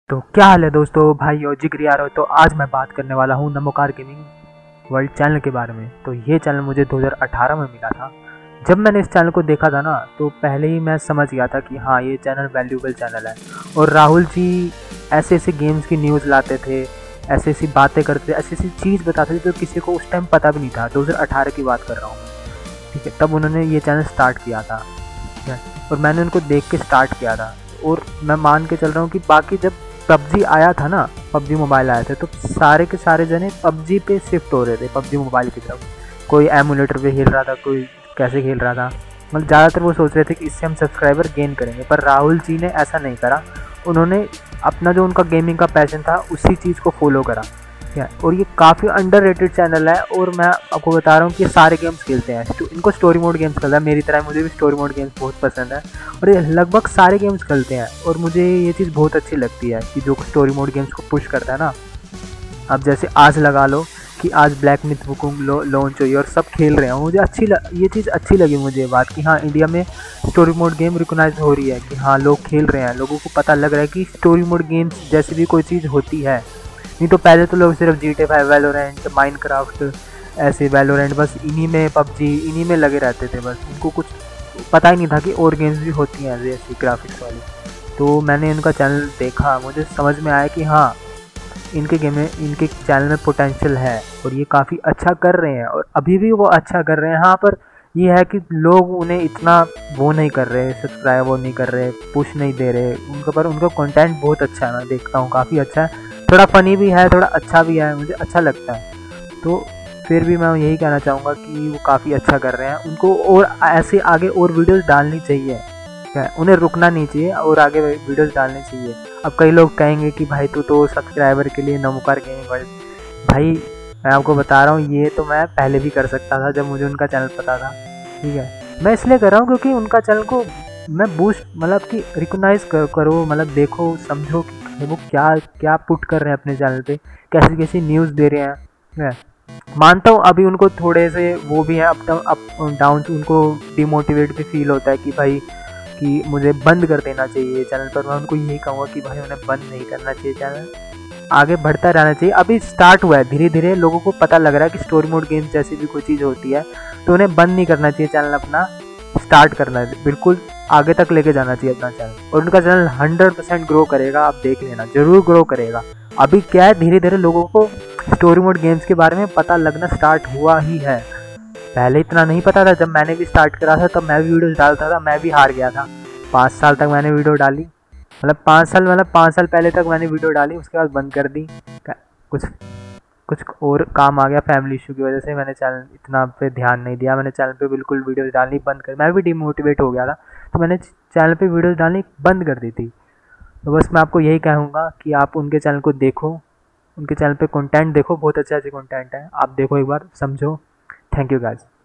तो क्या हाल है दोस्तों, भाई और जिगरी आ रहे हो। तो आज मैं बात करने वाला हूँ नमोकार गेमिंग वर्ल्ड चैनल के बारे में। तो ये चैनल मुझे 2018 में मिला था। जब मैंने इस चैनल को देखा था ना, तो पहले ही मैं समझ गया था कि हाँ, ये चैनल वैल्यूबल चैनल है। और राहुल जी ऐसे ऐसे गेम्स की न्यूज़ लाते थे, ऐसी ऐसी बातें करते थे, ऐसी ऐसी चीज़ बताते थे जो किसी को उस टाइम पता भी नहीं था। 2018 की बात कर रहा हूँ, ठीक है। तब उन्होंने ये चैनल स्टार्ट किया था, ठीक है। और मैंने उनको देख के स्टार्ट किया था। और मैं मान के चल रहा हूँ कि बाकी जब पबजी आया था ना, पबजी मोबाइल आए थे, तो सारे के सारे जने पबजी पे शिफ्ट हो रहे थे, पबजी मोबाइल की तरफ। कोई एमुलेटर पे खेल रहा था, कोई कैसे खेल रहा था। मतलब ज़्यादातर वो सोच रहे थे कि इससे हम सब्सक्राइबर गेन करेंगे। पर राहुल जी ने ऐसा नहीं करा। उन्होंने अपना जो उनका गेमिंग का पैशन था उसी चीज़ को फॉलो करा, ठीक है। और ये काफ़ी अंडररेटेड चैनल है। और मैं आपको बता रहा हूँ कि ये सारे गेम्स खेलते हैं। इनको स्टोरी मोड गेम्स खेलता है, मेरी तरह मुझे भी स्टोरी मोड गेम्स बहुत पसंद है। और ये लगभग सारे गेम्स खेलते हैं। और मुझे ये चीज़ बहुत अच्छी लगती है कि जो स्टोरी मोड गेम्स को पुश करता है ना। अब जैसे आज लगा लो कि आज ब्लैक मिथ वुकोंग लॉन्च हुई और सब खेल रहे हैं। मुझे ये चीज़ अच्छी लगी मुझे बात कि हाँ, इंडिया में स्टोरी मोड गेम रिकॉग्नाइज हो रही है कि हाँ, लोग खेल रहे हैं। लोगों को पता लग रहा है कि स्टोरी मोड गेम्स जैसी भी कोई चीज़ होती है। नहीं तो पहले तो लोग सिर्फ GTA 5, वैलोरेंट, माइनक्राफ्ट, ऐसे वैलोरेंट, बस इन्हीं में, पबजी, इन्हीं में लगे रहते थे। बस उनको कुछ पता ही नहीं था कि और गेम्स भी होती हैं ऐसी ग्राफिक्स वाली। तो मैंने इनका चैनल देखा, मुझे समझ में आया कि हाँ, इनके चैनल में पोटेंशियल है और ये काफ़ी अच्छा कर रहे हैं। और अभी भी वो अच्छा कर रहे हैं। हाँ, पर ये है कि लोग उन्हें इतना वो नहीं कर रहे, सब्सक्राइब वो नहीं कर रहे, पुश नहीं दे रहे उनका। पर उनका कंटेंट बहुत अच्छा है, मैं देखता हूँ काफ़ी अच्छा है। थोड़ा फ़नी भी है, थोड़ा अच्छा भी है, मुझे अच्छा लगता है। तो फिर भी मैं यही कहना चाहूँगा कि वो काफ़ी अच्छा कर रहे हैं। उनको और ऐसे आगे और वीडियोस डालनी चाहिए, क्या उन्हें रुकना नहीं चाहिए और आगे वीडियोस डालनी चाहिए। अब कई लोग कहेंगे कि भाई तू तो सब्सक्राइबर के लिए नमोकार गेमिंग वर्ल्ड। भाई मैं आपको बता रहा हूँ, ये तो मैं पहले भी कर सकता था जब मुझे उनका चैनल पता था, ठीक है। मैं इसलिए कर रहा हूँ क्योंकि उनका चैनल को मैं बूस्ट, मतलब कि रिकॉग्नाइज करो, मतलब देखो समझो कि वो क्या क्या पुट कर रहे हैं अपने चैनल पे, कैसी कैसी न्यूज़ दे रहे हैं, ठीक है। मानता हूँ अभी उनको थोड़े से वो भी है, अप डाउन, उनको डिमोटिवेट भी फील होता है कि भाई कि मुझे बंद कर देना चाहिए चैनल। पर मैं उनको यही कहूँगा कि भाई उन्हें बंद नहीं करना चाहिए, चैनल आगे बढ़ता रहना चाहिए। अभी स्टार्ट हुआ है, धीरे धीरे लोगों को पता लग रहा है कि स्टोरी मोड गेम्स जैसी भी कोई चीज़ होती है, तो उन्हें बंद नहीं करना चाहिए। चैनल अपना स्टार्ट करना है, बिल्कुल आगे तक लेके जाना चाहिए अपना चैनल। और उनका चैनल 100% ग्रो करेगा, आप देख लेना, ज़रूर ग्रो करेगा। अभी क्या है, धीरे धीरे लोगों को स्टोरी मोड गेम्स के बारे में पता लगना स्टार्ट हुआ ही है। पहले इतना नहीं पता था। जब मैंने भी स्टार्ट करा था तब मैं भी वीडियोस डालता था, मैं भी हार गया था। 5 साल तक मैंने वीडियो डाली, मतलब 5 साल पहले तक मैंने वीडियो डाली, उसके बाद बंद कर दी। कुछ कुछ और काम आ गया, फैमिली इशू की वजह से मैंने चैनल इतना पे ध्यान नहीं दिया। मैंने चैनल पे बिल्कुल वीडियोस डालनी बंद कर, मैं भी डिमोटिवेट हो गया था, तो मैंने चैनल पे वीडियोस डालनी बंद कर दी थी। तो बस मैं आपको यही कहूँगा कि आप उनके चैनल को देखो, उनके चैनल पे कंटेंट देखो, बहुत अच्छे अच्छे कंटेंट है, आप देखो एक बार, समझो। Thank you guys.